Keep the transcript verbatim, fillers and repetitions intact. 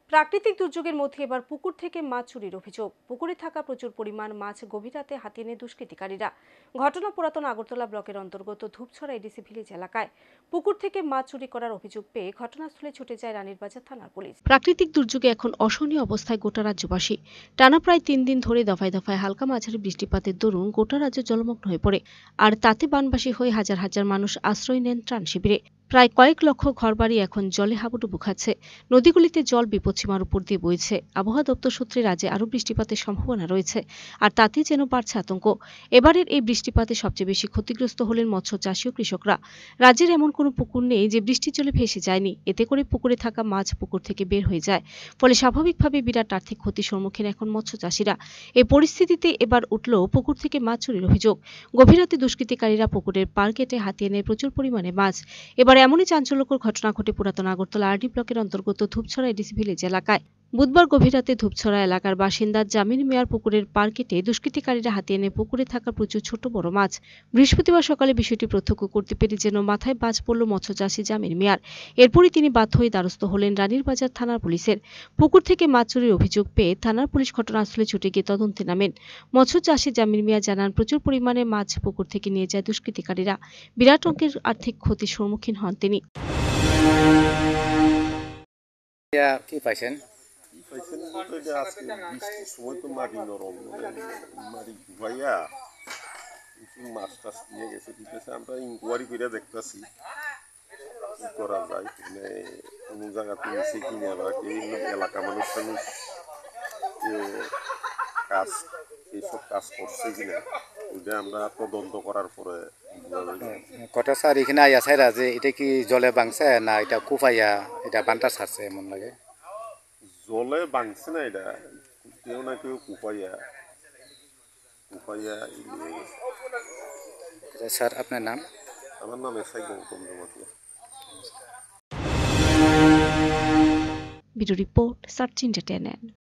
প্রাকৃতিক দুর্যোগের মধ্যে এবার পুকুর থেকে মাছ চুরির অভিযোগ। পুকুরে থাকা প্রচুর পরিমাণ মাছ গভীর রাতে হাতিয়ে নেয় দুষ্কৃতিকারীরা। ঘটনা পুরাতন আগরতলা ব্লকের অন্তর্গত ধূপছড়া এডিসি ভিলেজ এলাকায়। পুকুর থেকে মাছ চুরি করার অভিযোগ পেয়ে ঘটনাস্থলে ছুটে যায় রানীরবাজার থানার পুলিশ। প্রাকৃতিক দুর্যোগে এখন অসহনীয় অবস্থায় গোটা রাজ্যবাসী। টানা প্রায় তিন দিন ধরে দফায় দফায় হালকা মাঝারি বৃষ্টিপাতের দরুন গোটা রাজ্য জলমগ্ন হয়ে পড়ে। আর তাতে বানবাসী হয়ে হাজার হাজার মানুষ আশ্রয় নেন ত্রাণ শিবিরে। প্রায় কয়েক লক্ষ ঘরবাড়ি এখন জলে হাবুডুবু খাচ্ছে। নদীগুলিতে জল বিপদসীমার উপর দিয়ে বইছে। আবহাওয়া দপ্তর সূত্রে রাজ্যে আরও বৃষ্টিপাতের সম্ভাবনা রয়েছে। আর তাতে যেন বাড়ছে আতঙ্ক। এবারের এই বৃষ্টিপাতে সবচেয়ে বেশি ক্ষতিগ্রস্ত হলেন মৎস্য চাষী ও কৃষকরা। রাজ্যের এমন কোনো পুকুর নেই যে বৃষ্টির জলে ভেসে যায়নি। এতে করে পুকুরে থাকা মাছ পুকুর থেকে বের হয়ে যায়। ফলে স্বাভাবিকভাবে বিরাট আর্থিক ক্ষতির সম্মুখীন এখন মৎস্য চাষীরা। এই পরিস্থিতিতে এবার উঠল পুকুর থেকে মাছ চুরির অভিযোগ। গভীর রাতে দুষ্কৃতিকারীরা পুকুরের পাড় কেটে হাতিয়ে নেয় প্রচুর পরিমাণে মাছ। এবার এমনই চাঞ্চল্যকর ঘটনা ঘটে পুরাতন আগরতলা আরডি ব্লকের অন্তর্গত ধূপছড়া এডিসি ভিলেজ এলাকায়। বুধবার গভীর রাতে ধূপছড়া এলাকার বাসিন্দা জামির মিয়ার পুকুরের পাড় কেটে দুষ্কৃতিকারীরা হাতিয়ে নেয় পুকুরে থাকা প্রচুর ছোট বড় মাছ। বৃহস্পতিবার সকালে বিষয়টি প্রত্যক্ষ করতে পেরে যেন মাথায় বাজ পড়ল মৎস্যচাষী জামির মিয়ার। এরপরই তিনি বাধ্য হয়ে দ্বারস্থ হলেন রানীরবাজার থানার পুলিশের। পুকুর থেকে মাছ চুরির অভিযোগ পেয়ে থানার পুলিশ ঘটনাস্থলে ছুটে গিয়ে তদন্তে নামেন। মৎস্যচাষী জামির মিয়া জানান, প্রচুর পরিমাণে মাছ পুকুর থেকে নিয়ে যায় দুষ্কৃতিকারীরা। বিরাট অঙ্কের আর্থিক ক্ষতির সম্মুখীন হন তিনি। কি পাইছেন? পাইছেন বলতে যে আজকে বৃষ্টির সময় তো মাটি নরম, মাটি ঘুরাইয়া কিছু মাছ টাছ নিয়ে গেছে। ঠিক আছে, আমরা ইনকোয়ারি করে দেখতেছি কি করা যায়। মানে কোনো জায়গাতে নিচে কিনে বা এই এলাকা মানুষ টানুষ কাজ এইসব কাজ করছে কিনা ওইটা আমরা তদন্ত করার পরে কটা স্যার এখানে আইয়া সাইরা যে এটা কি জলে ভাঙছে না এটা কুফাইয়া এটা বান্টা ছাড়ছে এমন লাগে? জলে ভাঙছে না, এটা কেউ না কেউ কুপাইয়া কুপাইয়া নিয়ে গেছে। স্যার আপনার নাম? আমার নাম SI Gautam Jamatia. Bureau report, search entertainment.